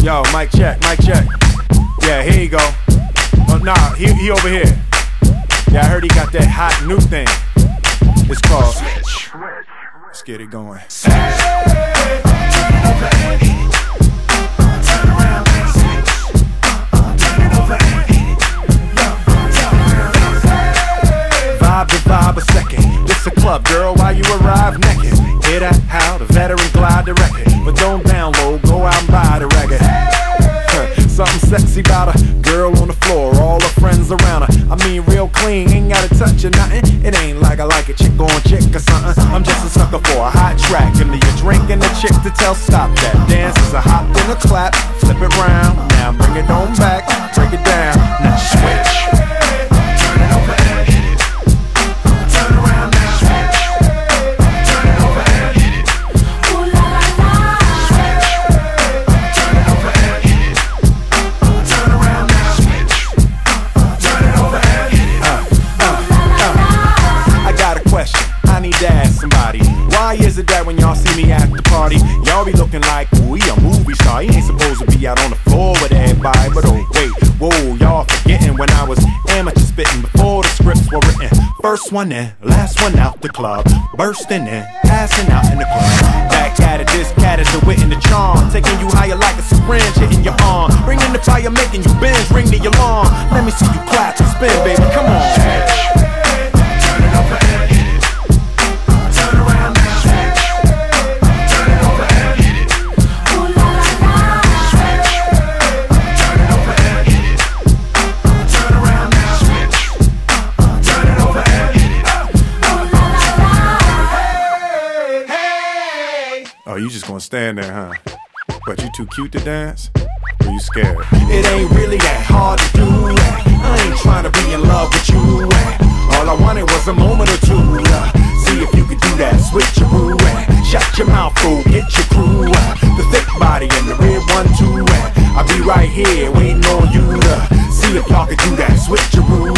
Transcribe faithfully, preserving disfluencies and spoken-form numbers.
Yo, mic check, mic check. Yeah, here you go. Oh, nah, he, he over here. Yeah, I heard he got that hot new thing. It's called Switch. Let's get it going. Hey, turn it over and hit it. Turn around and switch. Turn it over and hit it. Turn around and switch. Vibe to vibe a second. This a club, girl, while you arrive naked. Hear that? How the veteran glide the record. But don't download, go out and buy the record. Something sexy about a girl on the floor, all her friends around her. I mean real clean, ain't gotta touch or nothing. It ain't like I like a chick on chick or something. I'm just a sucker for a hot track. Give me a drink and a chick to tell stop that. Dance is a hop and a clap, flip it round. Now bring it on back, break it down. Now switch. Turn it over and hit it. Turn around now. Switch. Turn it over and hit it. Ooh la la la. Switch. Turn it over and hit it. Turn around now. Switch. Turn it over and hit it. Uh, uh, uh. I got a question. I need to ask somebody. Why is it that when y'all see me at the party, y'all be looking like, ooh, he a movie star? He ain't supposed to be out on the floor with everybody. But oh wait, whoa, y'all forgetting when I was amateur spitting before the scripts were written. First one in, last one out the club, bursting in, passing out in the club. Back at it, this cat is the wit and the charm, taking you higher like a syringe hitting your arm, bringing the fire, making you bend, ring the alarm. Let me see you clap and spin, baby, come on. Turn it over and hit it. Turn around now. Turn it over and hit it. Ooh la la la. Switch. Turn it over and hit it. Turn around now. Switch. Turn it over and hit it. Ooh la la la. Hey, hey. Oh, you just gonna stand there, huh? But you too cute to dance? Or you scared? It ain't really that hard to do. I ain't trying to be in love with you. All I wanted was a moment or two. See if you could do that switcheroo. Shut your mouth, fool, get your crew. The thick body and the red one too. I'll be right here waiting on you to see if y'all could do that switcheroo.